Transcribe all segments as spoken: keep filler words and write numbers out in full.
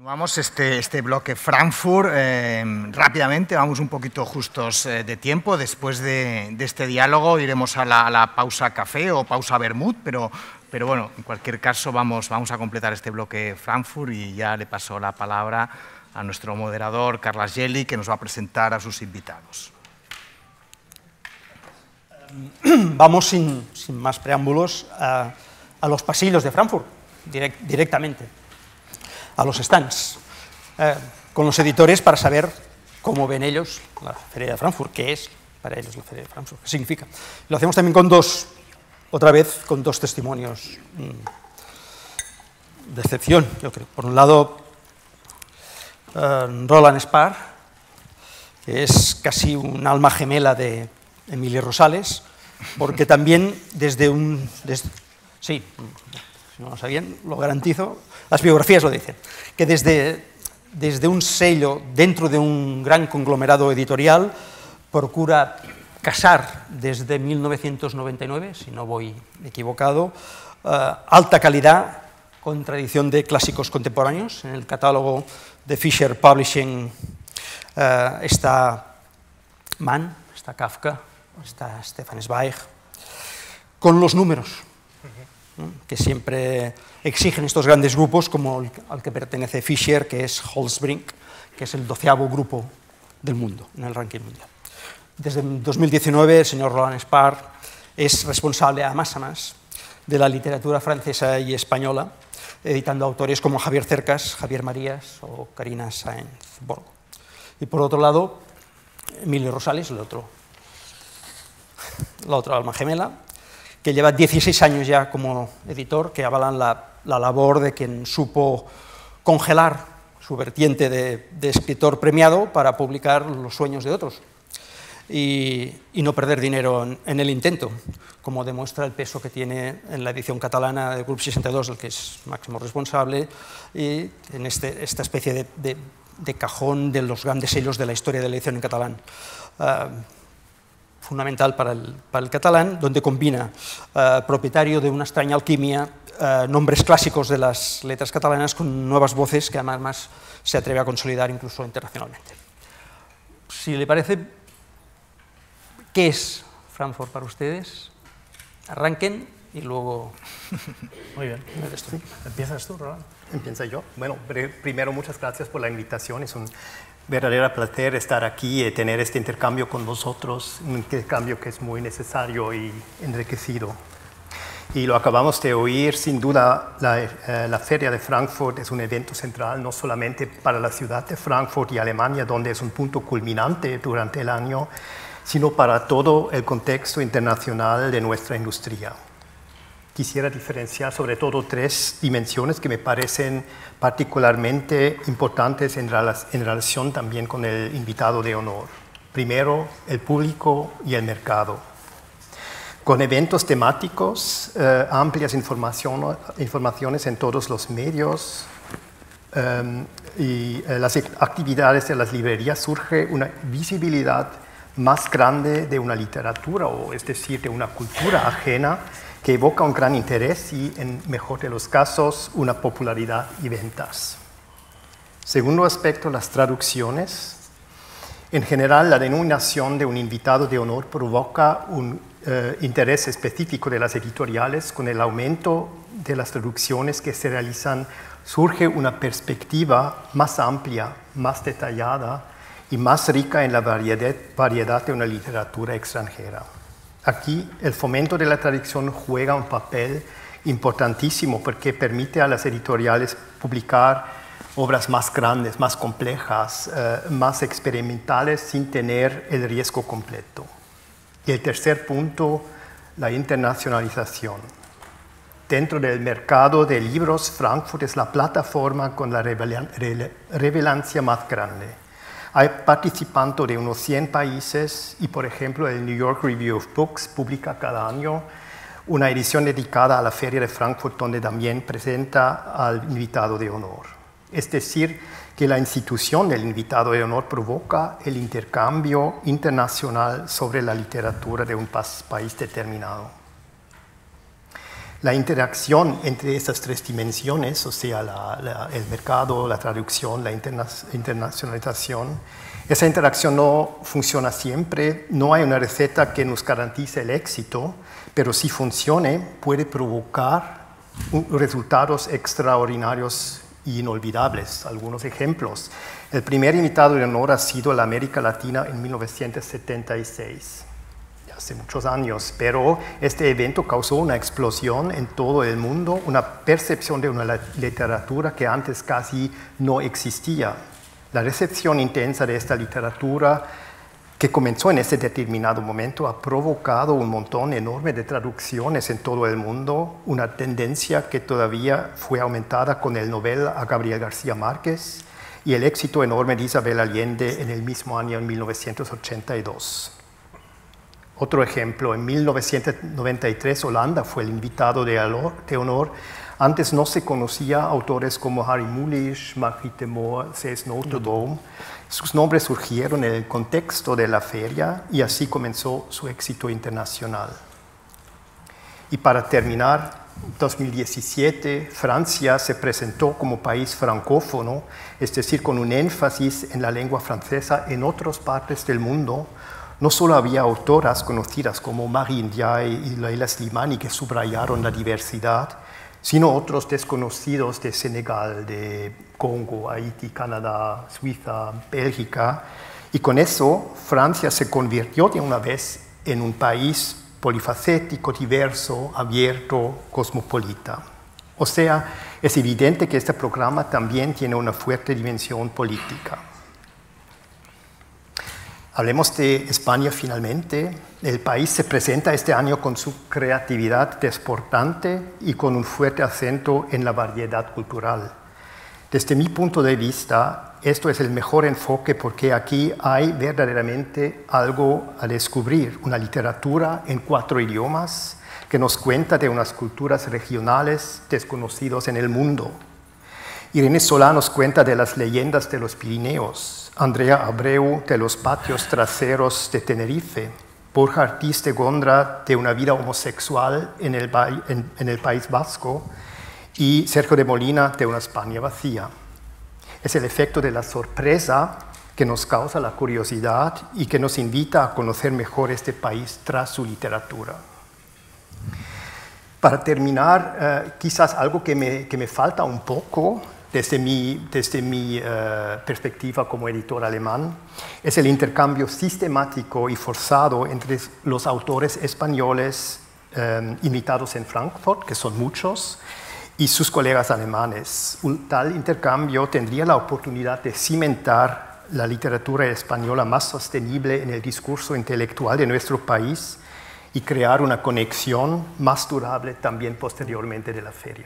Continuamos este, este bloque Frankfurt. Eh, rápidamente, vamos un poquito justos eh, de tiempo. Después de, de este diálogo iremos a la, a la pausa café o pausa vermut, pero, pero bueno, en cualquier caso vamos, vamos a completar este bloque Frankfurt y ya le paso la palabra a nuestro moderador, Carles Geli, que nos va a presentar a sus invitados. Vamos sin, sin más preámbulos a, a los pasillos de Frankfurt, direct, directamente. A los stands, eh, con los editores para saber cómo ven ellos la Feria de Frankfurt, qué es para ellos la Feria de Frankfurt, qué significa. Lo hacemos también con dos, otra vez, con dos testimonios mmm, de excepción, yo creo. Por un lado, eh, Roland Spar, que es casi un alma gemela de Emilio Rosales, porque también desde un... Desde, sí, si no lo sabían, lo garantizo, las biografías lo dicen, que desde, desde un sello, dentro de un gran conglomerado editorial, procura casar desde mil novecientos noventa y nueve, si no voy equivocado, uh, alta calidad con tradición de clásicos contemporáneos. En el catálogo de Fisher Publishing uh, está Mann, está Kafka, está Stefan Zweig, con los números que siempre exigen estos grandes grupos, como el al que pertenece Fisher, que es Holzbrink, que es el doceavo grupo del mundo, en el ranking mundial. Desde dos mil diecinueve, el señor Roland Spar es responsable, a más a más, de la literatura francesa y española, editando autores como Javier Cercas, Javier Marías o Karina Sáenz-Borgo. Y por otro lado, Emilio Rosales, el otro, la otra alma gemela, que lleva dieciséis años ya como editor, que avalan la, la labor de quien supo congelar su vertiente de, de escritor premiado para publicar los sueños de otros y, y no perder dinero en, en el intento, como demuestra el peso que tiene en la edición catalana de Grup sesenta y dos, del que es máximo responsable, y en este, esta especie de, de, de cajón de los grandes sellos de la historia de la edición en catalán. Uh, fundamental para el, para el catalán, donde combina, uh, propietario de una extraña alquimia, uh, nombres clásicos de las letras catalanas con nuevas voces que además más se atreve a consolidar incluso internacionalmente. Si le parece, ¿qué es Frankfurt para ustedes? Arranquen y luego... Muy bien. Sí. ¿Empiezas tú, Roland? Empieza yo. Bueno, primero muchas gracias por la invitación. Es un verdadero placer estar aquí y tener este intercambio con vosotros, un intercambio que es muy necesario y enriquecido. Y lo acabamos de oír, sin duda la, eh, la Feria de Frankfurt es un evento central no solamente para la ciudad de Frankfurt y Alemania, donde es un punto culminante durante el año, sino para todo el contexto internacional de nuestra industria. Quisiera diferenciar sobre todo tres dimensiones que me parecen particularmente importantes en, en relación también con el invitado de honor. Primero, el público y el mercado. Con eventos temáticos, eh, amplias información, informaciones en todos los medios eh, y eh, las actividades de las librerías, surge una visibilidad más grande de una literatura, o es decir, de una cultura ajena, que evoca un gran interés y, en mejor de los casos, una popularidad y ventas. Segundo aspecto, las traducciones. En general, la denominación de un invitado de honor provoca un eh, interés específico de las editoriales. Con el aumento de las traducciones que se realizan, surge una perspectiva más amplia, más detallada y más rica en la variedad, variedad de una literatura extranjera. Aquí el fomento de la traducción juega un papel importantísimo porque permite a las editoriales publicar obras más grandes, más complejas, eh, más experimentales sin tener el riesgo completo. Y el tercer punto, la internacionalización. Dentro del mercado de libros, Frankfurt es la plataforma con la relevancia más grande. Hay participantes de unos cien países y, por ejemplo, el New York Review of Books publica cada año una edición dedicada a la Feria de Frankfurt, donde también presenta al invitado de honor. Es decir, que la institución del invitado de honor provoca el intercambio internacional sobre la literatura de un país determinado. La interacción entre estas tres dimensiones, o sea, la, la, el mercado, la traducción, la interna internacionalización, esa interacción no funciona siempre, no hay una receta que nos garantice el éxito, pero si funcione puede provocar resultados extraordinarios e inolvidables. Algunos ejemplos. El primer invitado de honor ha sido la América Latina en mil novecientos setenta y seis, ya hace muchos años, pero este evento causó una explosión en todo el mundo, una percepción de una literatura que antes casi no existía. La recepción intensa de esta literatura que comenzó en ese determinado momento ha provocado un montón enorme de traducciones en todo el mundo, una tendencia que todavía fue aumentada con el Nobel a Gabriel García Márquez y el éxito enorme de Isabel Allende en el mismo año, en mil novecientos ochenta y dos. Otro ejemplo, en mil novecientos noventa y tres Holanda fue el invitado de honor. Antes no se conocía autores como Harry Mulisch, Marguerite Moore, C S Noteboom. Sus nombres surgieron en el contexto de la feria y así comenzó su éxito internacional. Y para terminar, en dos mil diecisiete, Francia se presentó como país francófono, es decir, con un énfasis en la lengua francesa en otras partes del mundo. No solo había autoras conocidas como Marie Ndiaye y Leila Slimani que subrayaron la diversidad, sino otros desconocidos de Senegal, de Congo, Haití, Canadá, Suiza, Bélgica. Y con eso, Francia se convirtió de una vez en un país polifacético, diverso, abierto, cosmopolita. O sea, es evidente que este programa también tiene una fuerte dimensión política. Hablemos de España finalmente. El país se presenta este año con su creatividad desbordante y con un fuerte acento en la variedad cultural. Desde mi punto de vista, esto es el mejor enfoque porque aquí hay verdaderamente algo a descubrir, una literatura en cuatro idiomas que nos cuenta de unas culturas regionales desconocidas en el mundo. Irene Solá nos cuenta de las leyendas de los Pirineos, Andrea Abreu de los patios traseros de Tenerife, Borja Ortiz de Gondra de una vida homosexual en el, en, en el País Vasco y Sergio de Molina de una España vacía. Es el efecto de la sorpresa que nos causa la curiosidad y que nos invita a conocer mejor este país tras su literatura. Para terminar, eh, quizás algo que me, que me falta un poco desde mi, desde mi uh, perspectiva como editor alemán, es el intercambio sistemático y forzado entre los autores españoles um, invitados en Frankfurt, que son muchos, y sus colegas alemanes. Un tal intercambio tendría la oportunidad de cimentar la literatura española más sostenible en el discurso intelectual de nuestro país y crear una conexión más durable también posteriormente de la feria.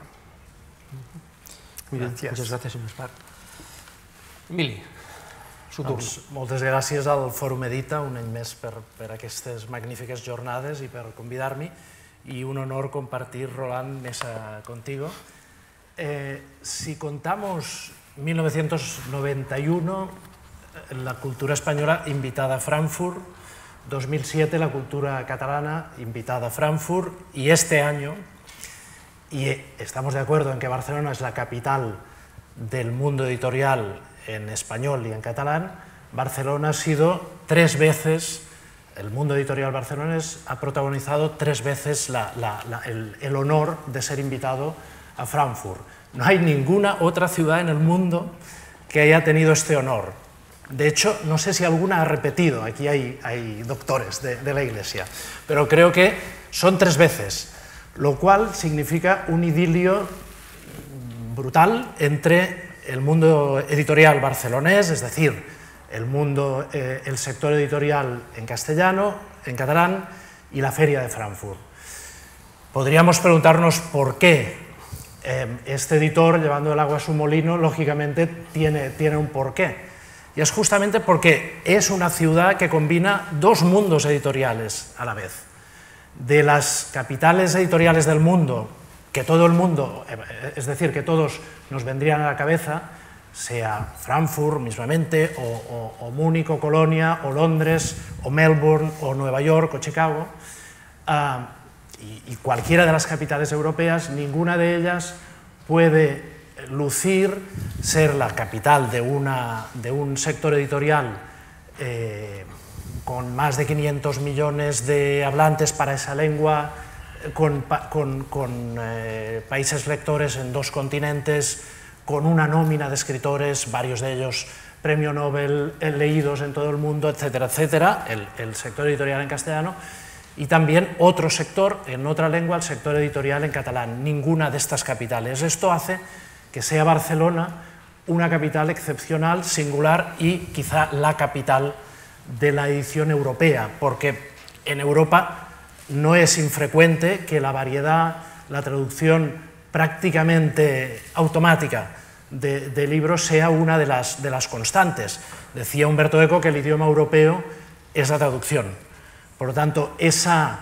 Muy bien, Gràcies. muchas gracias, señor Espart. Emili, su turno. Doncs, moltes gràcies al Fòrum Edita un any més per, per aquestes magnífiques jornades i per convidar-me, y un honor compartir, Roland, mesa contigo. Eh, si contamos mil novecientos noventa y uno, la cultura española invitada a Frankfurt, dos mil siete la cultura catalana invitada a Frankfurt, y este año, y estamos de acuerdo en que Barcelona es la capital del mundo editorial en español y en catalán, Barcelona ha sido tres veces, el mundo editorial barcelonés ha protagonizado tres veces la, la, la, el, el honor de ser invitado a Frankfurt. No hay ninguna otra ciudad en el mundo que haya tenido este honor. De hecho, no sé si alguna ha repetido, aquí hay, hay doctores de, de la Iglesia, pero creo que son tres veces, lo cual significa un idilio brutal entre el mundo editorial barcelonés, es decir, el mundo, eh, el sector editorial en castellano, en catalán, y la Feria de Frankfurt. Podríamos preguntarnos por qué eh, este editor, llevando el agua a su molino, lógicamente tiene, tiene un porqué. Y es justamente porque es una ciudad que combina dos mundos editoriales a la vez. De las capitales editoriales del mundo, que todo el mundo, es decir, que todos nos vendrían a la cabeza, sea Frankfurt mismamente, o, o, o Múnich, o Colonia, o Londres, o Melbourne, o Nueva York, o Chicago, uh, y, y cualquiera de las capitales europeas, ninguna de ellas puede lucir ser la capital de, una, de un sector editorial eh, con más de quinientos millones de hablantes para esa lengua, con, con, con eh, países lectores en dos continentes, con una nómina de escritores, varios de ellos premio Nobel, eh, leídos en todo el mundo, etcétera, etcétera, el, el sector editorial en castellano, y también otro sector, en otra lengua, el sector editorial en catalán. Ninguna de estas capitales. Esto hace que sea Barcelona una capital excepcional, singular y quizá la capital de la edición europea, porque en Europa no es infrecuente que la variedad, la traducción prácticamente automática de, de libros sea una de las, de las constantes. Decía Umberto Eco que el idioma europeo es la traducción. Por lo tanto, esa,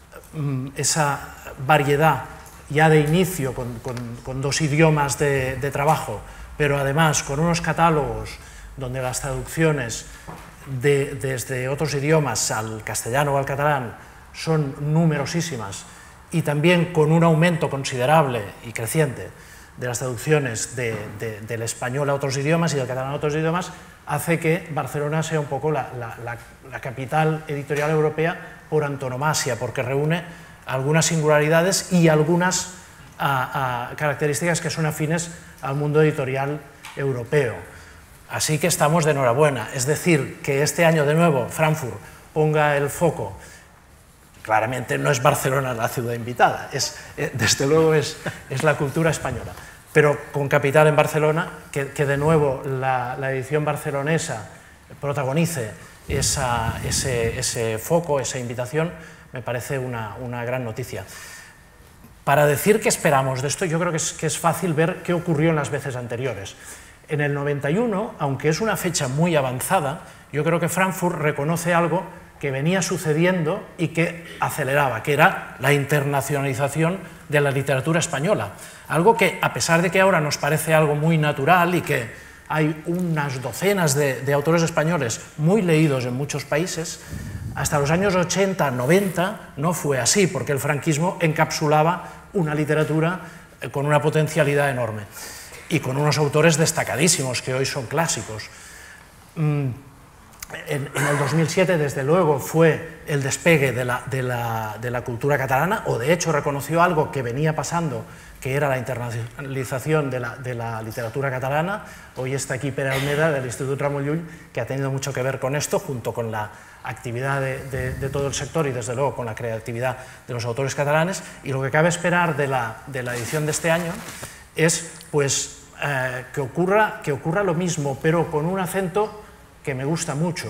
esa variedad ya de inicio con, con, con dos idiomas de, de trabajo, pero además con unos catálogos donde las traducciones de, desde otros idiomas al castellano o al catalán son numerosísimas, y también con un aumento considerable y creciente de las traducciones de, de, del español a otros idiomas y del catalán a otros idiomas, hace que Barcelona sea un poco la, la, la, la capital editorial europea por antonomasia, porque reúne algunas singularidades y algunas a, a, características que son afines al mundo editorial europeo. Así que estamos de enhorabuena. Es decir, que este año de nuevo Frankfurt ponga el foco. Claramente no es Barcelona la ciudad invitada, es, desde luego es, es la cultura española, pero con capital en Barcelona, que, que de nuevo la, la edición barcelonesa protagonice esa, ese, ese foco, esa invitación, me parece una, una gran noticia. Para decir qué esperamos de esto, yo creo que es, que es fácil ver qué ocurrió en las veces anteriores. En el noventa y uno, aunque es una fecha muy avanzada, yo creo que Frankfurt reconoce algo que venía sucediendo y que aceleraba, que era la internacionalización de la literatura española. Algo que, a pesar de que ahora nos parece algo muy natural y que hay unas docenas de, de autores españoles muy leídos en muchos países, hasta los años ochenta, noventa no fue así, porque el franquismo encapsulaba una literatura con una potencialidad enorme y con unos autores destacadísimos que hoy son clásicos. Mm. En, en el dos mil siete, desde luego, fue el despegue de la, de, la, de la cultura catalana, o de hecho reconoció algo que venía pasando, que era la internacionalización de la, de la literatura catalana. Hoy está aquí Pere Almeda, del Instituto Ramon Llull, que ha tenido mucho que ver con esto, junto con la actividad de, de, de todo el sector y, desde luego, con la creatividad de los autores catalanes. Y lo que cabe esperar de la, de la edición de este año es pues, eh, que, ocurra, que ocurra lo mismo, pero con un acento que me gusta mucho.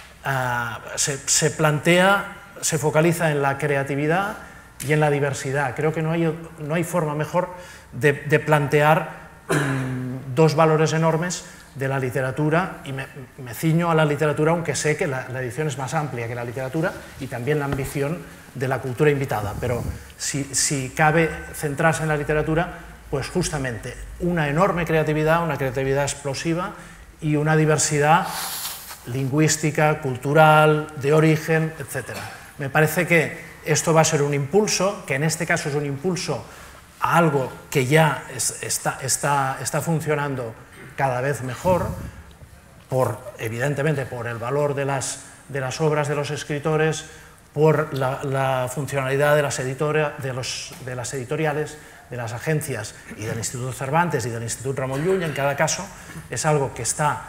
Uh, se, se plantea, se focaliza en la creatividad y en la diversidad. Creo que no hay, no hay forma mejor de, de plantear um, dos valores enormes de la literatura, y me, me ciño a la literatura, aunque sé que la, la edición es más amplia que la literatura, y también la ambición de la cultura invitada, pero si, si cabe centrarse en la literatura, pues justamente una enorme creatividad, una creatividad explosiva y una diversidad lingüística, cultural, de origen, etcétera. Me parece que esto va a ser un impulso, que en este caso es un impulso a algo que ya es, está, está, está funcionando cada vez mejor, por, evidentemente por el valor de las, de las obras de los escritores, por la, la funcionalidad de las, editora, de, los, de las editoriales, de las agencias y del Instituto Cervantes y del Instituto Ramon Llull. En cada caso es algo que está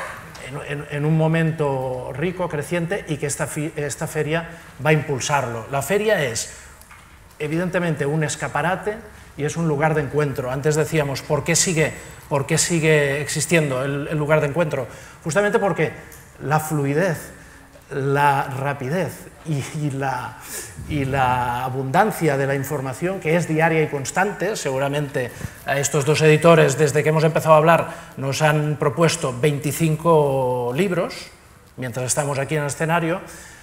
En, en un momento rico, creciente, y que esta, fi, esta feria va a impulsarlo. La feria es, evidentemente, un escaparate y es un lugar de encuentro. Antes decíamos, ¿por qué sigue, por qué sigue existiendo el, el lugar de encuentro? Justamente porque la fluidez, la rapidez y, y, la, y la abundancia de la información, que es diaria y constante. Seguramente a estos dos editores, desde que hemos empezado a hablar, nos han propuesto veinticinco libros, mientras estamos aquí en el escenario.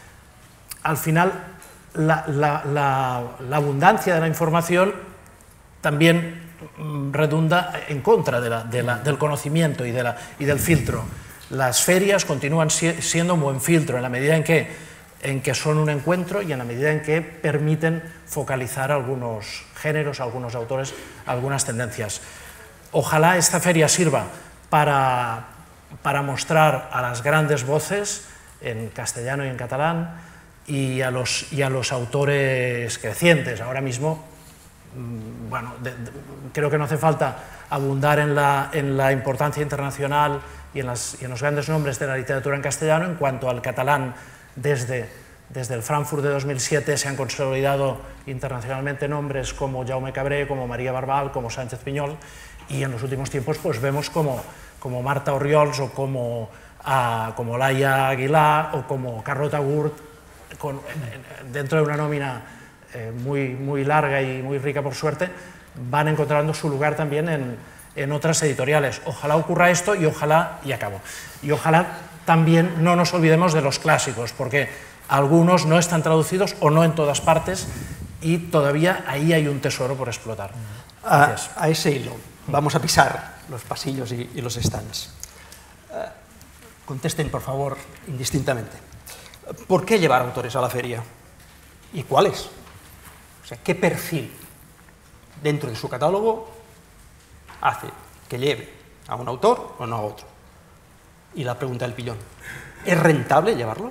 Al final, la, la, la, la abundancia de la información también redunda en contra de la, de la, del conocimiento y, de la, y del filtro. Las ferias continúan siendo un buen filtro, en la medida en que en que son un encuentro y en la medida en que permiten focalizar algunos géneros, algunos autores, algunas tendencias. Ojalá esta feria sirva para, para mostrar a las grandes voces en castellano y en catalán y a los, y a los autores crecientes. Ahora mismo, bueno, de, de, creo que no hace falta abundar en la, en la importancia internacional y en, las, y en los grandes nombres de la literatura en castellano. En cuanto al catalán, desde, desde el Frankfurt de dos mil siete se han consolidado internacionalmente nombres como Jaume Cabré, como María Barbal, como Sánchez Piñol, y en los últimos tiempos pues vemos como, como Marta Orriols o como, uh, como Laia Aguilar o como Carlota Gurt, con, dentro de una nómina eh, muy, muy larga y muy rica por suerte, van encontrando su lugar también en, en otras editoriales. Ojalá ocurra esto y ojalá, y acabo, y ojalá también no nos olvidemos de los clásicos, porque algunos no están traducidos o no en todas partes y todavía ahí hay un tesoro por explotar. A, a ese hilo, vamos a pisar los pasillos y, y los stands. Uh, contesten, por favor, indistintamente. ¿Por qué llevar autores a la feria? ¿Y cuáles? O sea, ¿qué perfil dentro de su catálogo hace que lleve a un autor o no a otro? Y la pregunta del pillón, ¿es rentable llevarlos?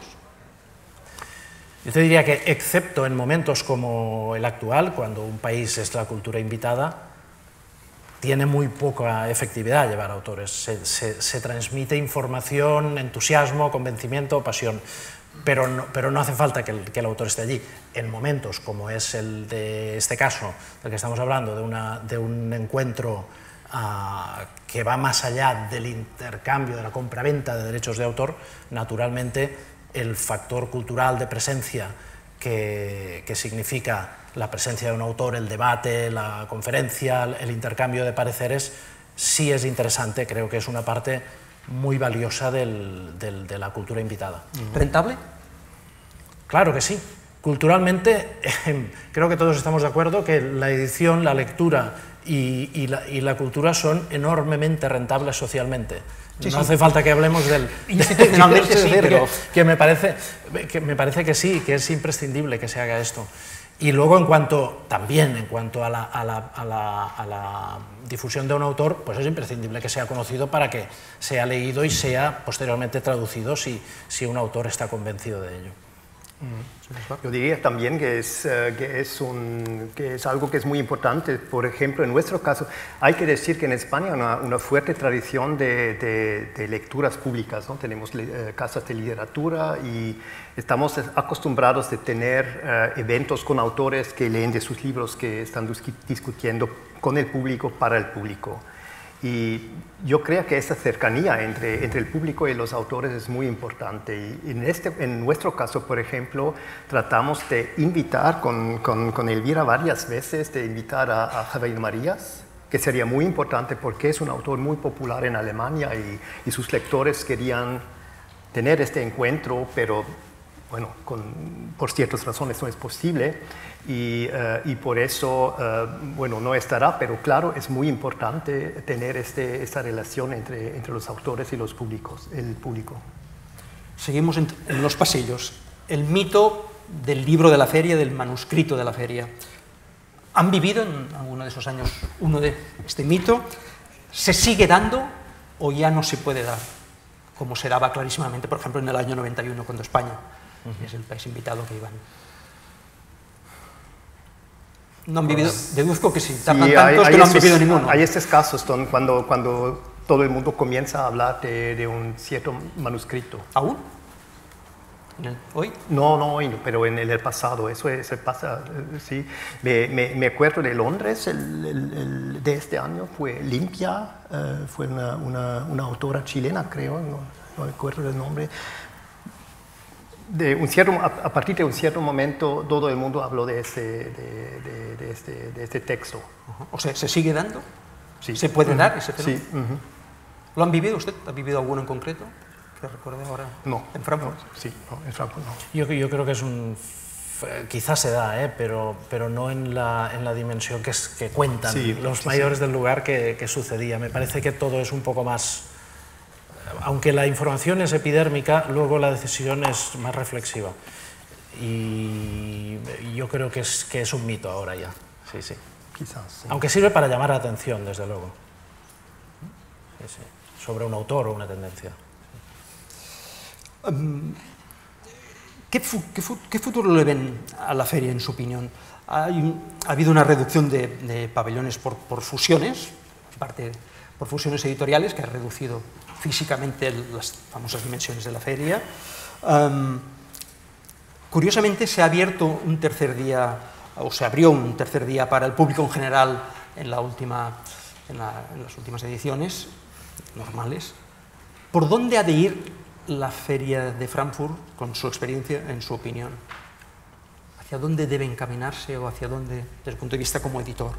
Yo te diría que, excepto en momentos como el actual, cuando un país es la cultura invitada, tiene muy poca efectividad llevar autores. Se, se, se transmite información, entusiasmo, convencimiento, pasión, pero no, pero no hace falta que el, que el autor esté allí. En momentos como es el de este caso, del que estamos hablando, de, una, de un encuentro uh, que va más allá del intercambio, de la compraventa de derechos de autor, naturalmente el factor cultural de presencia que, que significa la presencia de un autor, el debate, la conferencia, el intercambio de pareceres, sí es interesante, creo que es una parte muy valiosa del, del, de la cultura invitada. ¿Rentable? Claro que sí. Culturalmente, eh, creo que todos estamos de acuerdo que la edición, la lectura y, y, la, y la cultura son enormemente rentables socialmente. Sí, no sí. hace falta que hablemos del... Institucionalmente sí, decir, pero... que, que, me parece, que me parece que sí, que es imprescindible que se haga esto. Y luego, en cuanto, también en cuanto a la, a, la, a, la, a la difusión de un autor, pues es imprescindible que sea conocido para que sea leído y sea posteriormente traducido si, si un autor está convencido de ello. Yo diría también que es, uh, que, es un, que es algo que es muy importante. Por ejemplo, en nuestro caso, hay que decir que en España hay una, una fuerte tradición de, de, de lecturas públicas, ¿no? Tenemos uh, casas de literatura y estamos acostumbrados a tener uh, eventos con autores que leen de sus libros, que están discutiendo con el público, para el público. Y yo creo que esa cercanía entre, entre el público y los autores es muy importante. Y en, este, en nuestro caso, por ejemplo, tratamos de invitar con, con, con Elvira varias veces, de invitar a, a Javier Marías, que sería muy importante porque es un autor muy popular en Alemania y, y sus lectores querían tener este encuentro, pero bueno, con, por ciertas razones no es posible. Y, uh, y por eso, uh, bueno, no estará, pero claro, es muy importante tener este, esta relación entre, entre los autores y los públicos, el público. Seguimos en, en los pasillos. El mito del libro de la feria, del manuscrito de la feria. ¿Han vivido en alguno de esos años uno de este mito? ¿Se sigue dando o ya no se puede dar? Como se daba clarísimamente, por ejemplo, en el año noventa y uno, cuando España uh-huh. es el país invitado que iban. No han vivido, deduzco que sí, tardan sí, tantos hay, que no han estos, vivido ninguno. Hay estos casos donde, cuando, cuando todo el mundo comienza a hablar de, de un cierto manuscrito. ¿Aún? ¿Hoy? No, no hoy, pero en el pasado, eso se pasa, sí. Me, me, me acuerdo de Londres, el, el, el, de este año fue Limpia, uh, fue una, una, una autora chilena, creo, no, no me acuerdo del nombre. De un cierto, a, a partir de un cierto momento todo el mundo habló de este, de, de, de este, de este texto. Uh-huh. O sea, ¿se sigue dando? Sí. ¿Se puede uh-huh. dar ese fenómeno? Sí. Uh-huh. ¿Lo han vivido usted? ¿Ha vivido alguno en concreto? Que recuerde ahora. No. ¿En Frankfurt? No, sí, no, en Frankfurt no. Yo, yo creo que es un... Quizás se da, ¿eh? pero, pero no en la, en la dimensión que, es, que cuentan sí, los sí, mayores sí. del lugar que, que sucedía. Me parece que todo es un poco más... Aunque la información es epidérmica, luego la decisión es más reflexiva. y yo creo que es, que es un mito ahora ya. Sí, sí. Quizás, sí. Aunque sirve para llamar la atención, desde luego. Sí, sí. Sobre un autor o una tendencia. Um, ¿qué, fu qué, fu ¿Qué futuro le ven a la feria, en su opinión? Hay un, ha habido una reducción de, de pabellones por, por fusiones, parte por fusiones editoriales, que ha reducido físicamente las famosas dimensiones de la feria. Um, curiosamente, se ha abierto un tercer día, o se abrió un tercer día para el público en general en, la última, en, la, en las últimas ediciones normales. ¿Por dónde ha de ir la feria de Frankfurt, con su experiencia, en su opinión? ¿Hacia dónde debe encaminarse o hacia dónde, desde el punto de vista como editor?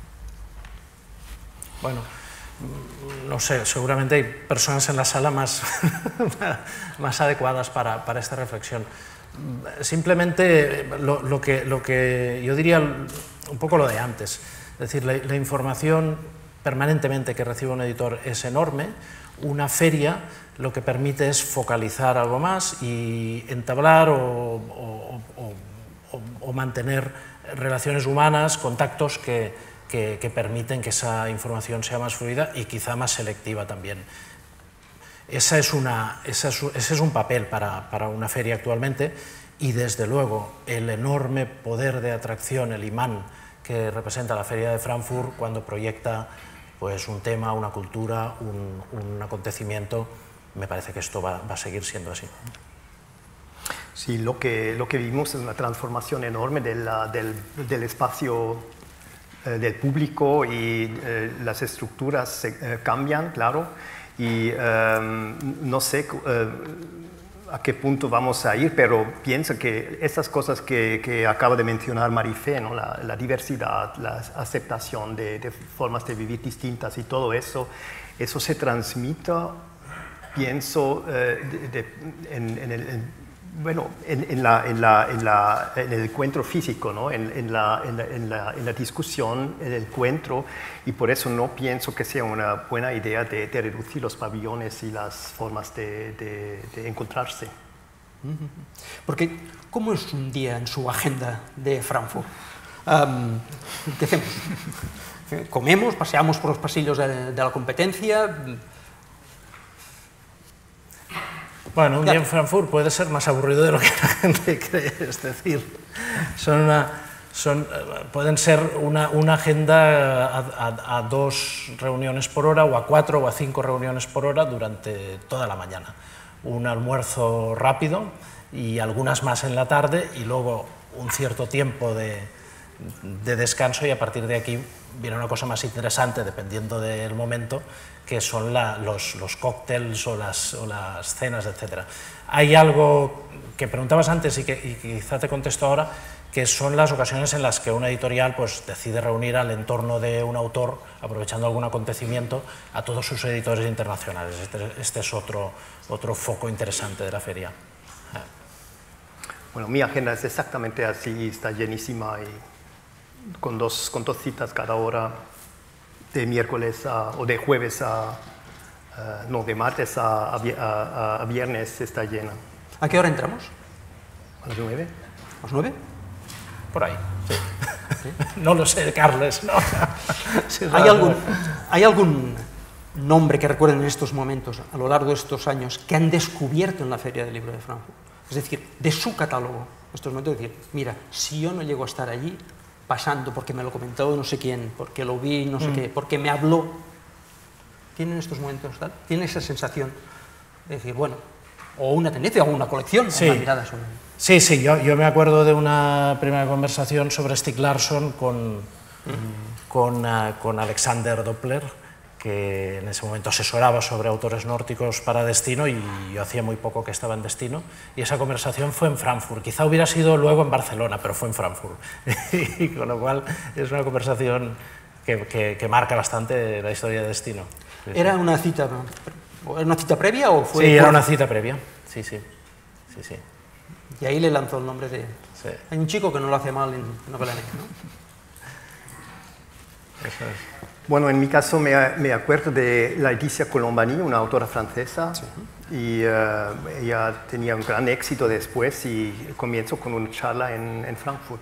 Bueno, no sé, seguramente hay personas en la sala más, más adecuadas para, para esta reflexión. Simplemente lo, lo, que, lo que yo diría un poco lo de antes, es decir, la, la información permanentemente que recibe un editor es enorme. Una feria lo que permite es focalizar algo más y entablar o, o, o, o, o mantener relaciones humanas, contactos que, que, que permiten que esa información sea más fluida y quizá más selectiva también. Esa es una, esa es, ese es un papel para, para una feria actualmente, y desde luego el enorme poder de atracción, el imán que representa la Feria de Frankfurt cuando proyecta pues, un tema, una cultura, un, un acontecimiento, me parece que esto va, va a seguir siendo así. Sí, lo que, lo que vimos es una transformación enorme de la, del, del espacio eh, del público, y eh, las estructuras se, eh, cambian, claro, y eh, no sé eh, a qué punto vamos a ir, pero pienso que estas cosas que, que acaba de mencionar Marifé, ¿no? la, la diversidad, la aceptación de, de formas de vivir distintas y todo eso, eso se transmite, pienso, eh, de, de, en, en, el, en, bueno, en, en, la, en, la, en, la, en el encuentro físico, ¿no? en, en, la, en, la, en, la, en la discusión, en el encuentro, y por eso no pienso que sea una buena idea de, de reducir los pabellones y las formas de, de, de encontrarse. Porque, ¿cómo es un día en su agenda de Frankfurt? Um, ¿Qué hacemos? ¿Comemos, paseamos por los pasillos de, de la competencia? Bueno, un día en Frankfurt puede ser más aburrido de lo que la gente cree, es decir, son una, son, pueden ser una, una agenda a, a, a dos reuniones por hora, o a cuatro o a cinco reuniones por hora durante toda la mañana. Un almuerzo rápido y algunas más en la tarde, y luego un cierto tiempo de, de descanso, y a partir de aquí viene una cosa más interesante, dependiendo del momento, que son la, los, los cócteles o las, o las cenas, etcétera. Hay algo que preguntabas antes y que y quizá te contesto ahora, que son las ocasiones en las que una editorial pues, decide reunir al entorno de un autor, aprovechando algún acontecimiento, a todos sus editores internacionales. Este, este es otro, otro foco interesante de la feria. Bueno, mi agenda es exactamente así, está llenísima, y con dos, con dos citas cada hora, de miércoles a, o de jueves a, uh, no, de martes a, a, a viernes está llena. ¿A qué hora entramos? ¿A las nueve? ¿A las nueve? Por ahí, sí. ¿Sí? No lo sé, Carles, no. Sí, ¿Hay, algún, ¿Hay algún nombre que recuerden en estos momentos, a lo largo de estos años, que han descubierto en la Feria del Libro de Frankfurt? Es decir, de su catálogo, en estos momentos, decir, mira, si yo no llego a estar allí, pasando, porque me lo comentó no sé quién, porque lo vi no sé mm. qué, porque me habló. ¿Tienen estos momentos tal? ¿Tienen esa sensación de decir, bueno, o una tendencia, o una colección, sí. o una mirada sobre... Sí, sí, yo, yo me acuerdo de una primera conversación sobre Stieg Larsson con, mm. con, uh, con Alexander Doppler, que en ese momento asesoraba sobre autores nórdicos para Destino, y yo hacía muy poco que estaba en Destino, y esa conversación fue en Frankfurt. Quizá hubiera sido luego en Barcelona, pero fue en Frankfurt. Y con lo cual es una conversación que, que, que marca bastante la historia de Destino. Sí, ¿Era sí. una cita, ¿era una cita previa o fue...? Sí, era una cita previa, sí, sí. sí, sí. Y ahí le lanzó el nombre de... Sí. Hay un chico que no lo hace mal en novela negra, ¿no? Eso es. Bueno, en mi caso me, me acuerdo de Laetitia Colombani, una autora francesa, sí. y uh, ella tenía un gran éxito después y comienzo con una charla en, en Frankfurt.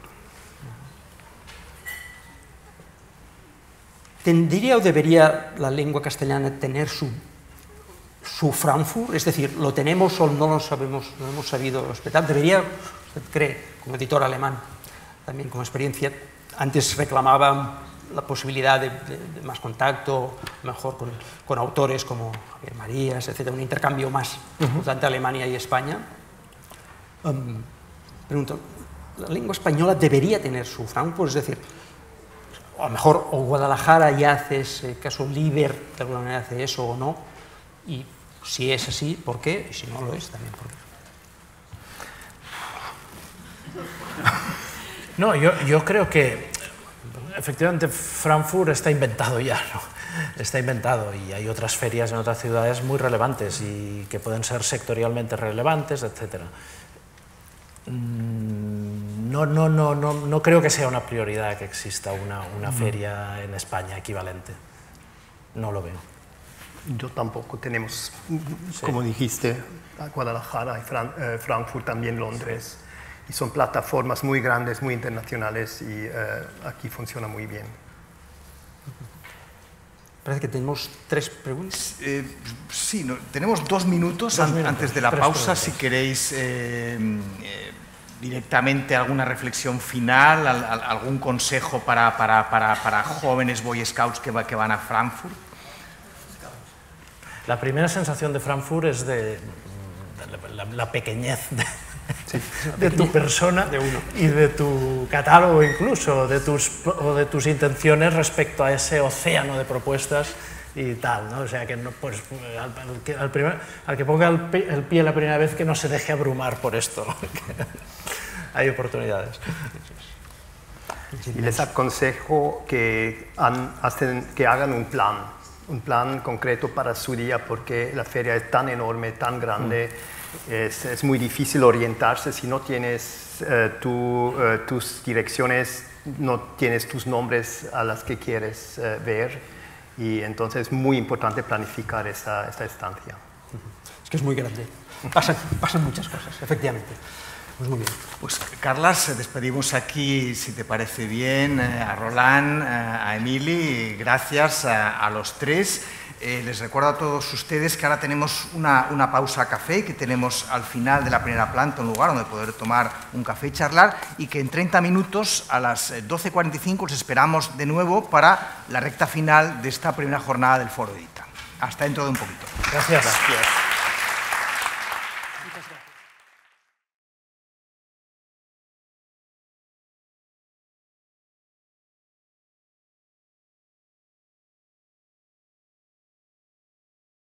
¿Tendría o debería la lengua castellana tener su, su Frankfurt? Es decir, ¿lo tenemos o no lo sabemos, no hemos sabido respetar? ¿Debería, usted cree, como editor alemán, también como experiencia, antes reclamaba la posibilidad de, de, de más contacto, mejor con, con autores como Javier Marías, etcétera, un intercambio más uh-huh. entre Alemania y España? Um, pregunto, ¿la lengua española debería tener su Frankfurt? Es decir, a lo mejor o Guadalajara ya hace ese caso, Liber de alguna manera hace eso o no, y si es así, ¿por qué? Y si no lo es, también por qué. No, yo, yo creo que efectivamente Frankfurt está inventado ya, ¿no? Está inventado y hay otras ferias en otras ciudades muy relevantes y que pueden ser sectorialmente relevantes, etcétera. No, no, no, no, no creo que sea una prioridad que exista una, una feria en España equivalente. No lo veo. Yo tampoco. Tenemos, sí. como dijiste, Guadalajara y Fran eh, Frankfurt, también Londres. Y son plataformas muy grandes, muy internacionales y eh, aquí funciona muy bien. Parece que tenemos tres preguntas. Eh, sí, no, tenemos dos minutos, dos an minutos antes de la tres pausa, preguntas. Si queréis eh, eh, directamente alguna reflexión final, al, al, algún consejo para, para, para, para jóvenes Boy Scouts que, va, que van a Frankfurt. La primera sensación de Frankfurt es de, de la, la, la pequeñez de, sí, de tu persona de uno. Y de tu catálogo incluso, de tus, o de tus intenciones respecto a ese océano de propuestas y tal, ¿no? O sea, que no, pues, al, al, que, al, primer, al que ponga el pie, el pie la primera vez que no se deje abrumar por esto. Hay oportunidades. Y les aconsejo que, han, hacen, que hagan un plan, un plan concreto para su día, porque la feria es tan enorme, tan grande, mm. es, es muy difícil orientarse si no tienes eh, tu, eh, tus direcciones, no tienes tus nombres a las que quieres eh, ver, y entonces es muy importante planificar esa, esta estancia. Es que es muy grande, pasan, pasan muchas cosas, efectivamente. Pues muy bien. Pues Carles, despedimos aquí, si te parece bien, a Roland, a Emili, gracias a, a los tres. Eh, les recuerdo a todos ustedes que ahora tenemos una, una pausa café, que tenemos al final de la primera planta un lugar donde poder tomar un café y charlar, y que en treinta minutos, a las doce cuarenta y cinco, os esperamos de nuevo para la recta final de esta primera jornada del Foro Edita. Hasta dentro de un poquito. Gracias. Gracias.